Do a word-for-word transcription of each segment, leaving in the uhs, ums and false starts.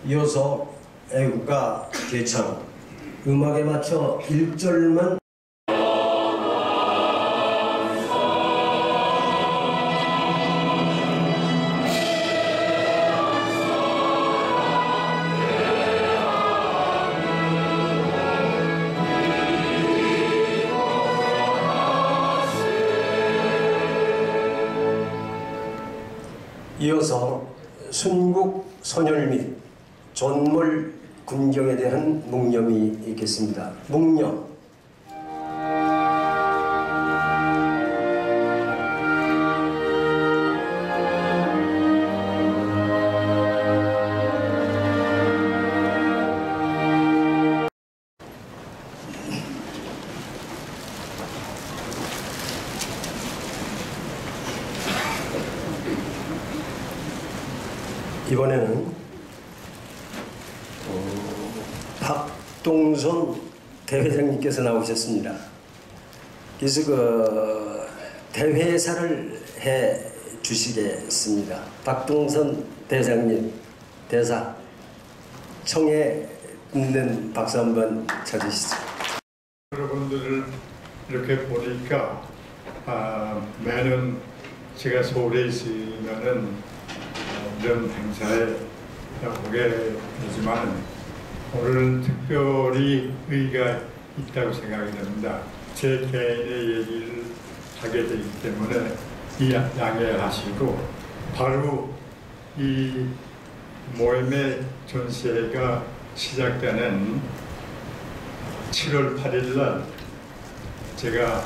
이어서 애국가 개창, 음악에 맞춰 일 절만 이어서 순국 선열 및 전몰 군경에 대한 묵념이 있겠습니다. 묵념. 이번에는 어, 박동선 대회장님께서 나오셨습니다. 그래서 그 대회사를 해 주시겠습니다. 박동선 대장님 대사 청해 있는 박수 한번 쳐주시죠. 여러분들을 이렇게 보니까 아, 매년 제가 서울에 있으면은 이런 행사에 오게 되지만 오늘은 특별히 의의가 있다고 생각이 됩니다. 제 개인의 얘기를 하게 되기 때문에 이 양해하시고 바로 이 모임의 전시회가 시작되는 칠월 팔일 날 제가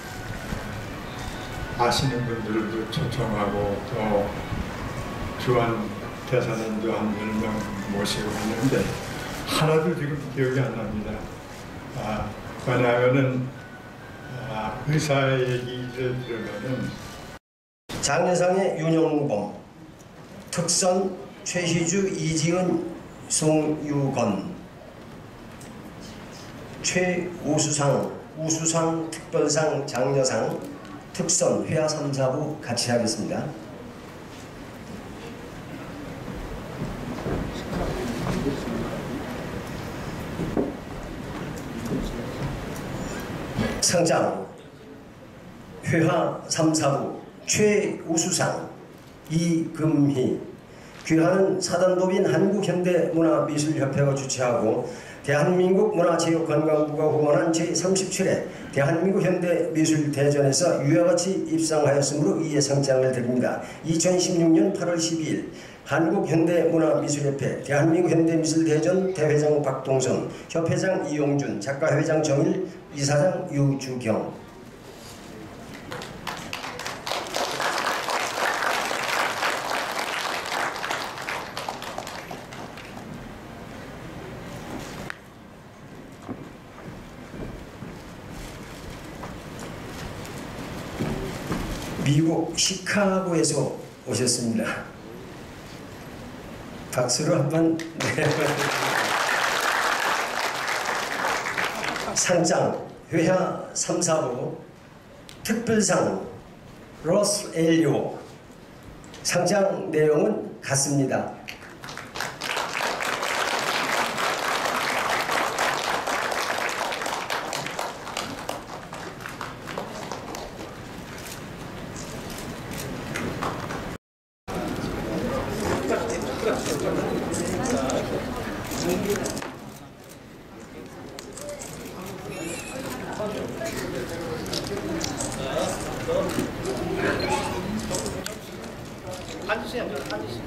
아시는 분들도 초청하고 또 주한 대사님도 한 열 명 모시고 있는데 하나도 지금 기억이 안 납니다. 아, 왜냐하면은 아, 의사 얘기를 들으면은 장려상의 윤영범, 특선 최희주, 이지은, 송유건, 최우수상, 우수상, 특별상, 장려상, 특선 회화 삼, 사부 같이 하겠습니다. 상장 회화 삼, 사부 최우수상 이금희. 귀하는 사단법인 한국현대문화미술협회가 주최하고 대한민국 문화체육관광부가 후원한 제삼십칠 회 대한민국 현대미술대전에서 이와 같이 입상하였으므로 이에 상장을 드립니다. 이천십육 년 팔월 십이일 한국현대문화미술협회 대한민국 현대미술대전 대회장 박동선, 협회장 이용준, 작가회장 정일, 이사장 유주경. 미국 시카고에서 오셨습니다. 박수로 한번. 네. 상장 회화 삼, 사부 특별상 로스 엘리오. 상장 내용은 같습니다. 앉으세요. 앉으세요.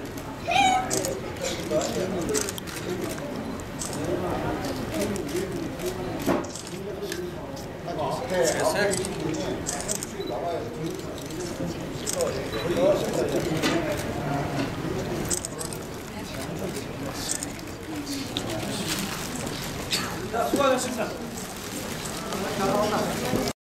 자, 수고하셨습니다.